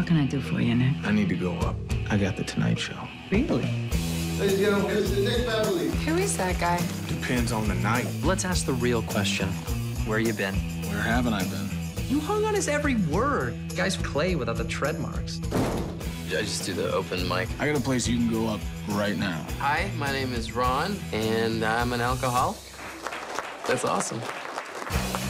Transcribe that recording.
can I do for you, Nick? I need to go up. I got the Tonight Show. Really? Ladies and gentlemen, this is Nick Beverly. Who is that guy? Depends on the night. Let's ask the real question. Where you been? Where haven't I been? You hung on his every word. Guy's clay without the tread marks. I just do the open mic. I got a place you can go up right now. Hi, my name is Ron, and I'm an alcoholic. That's awesome.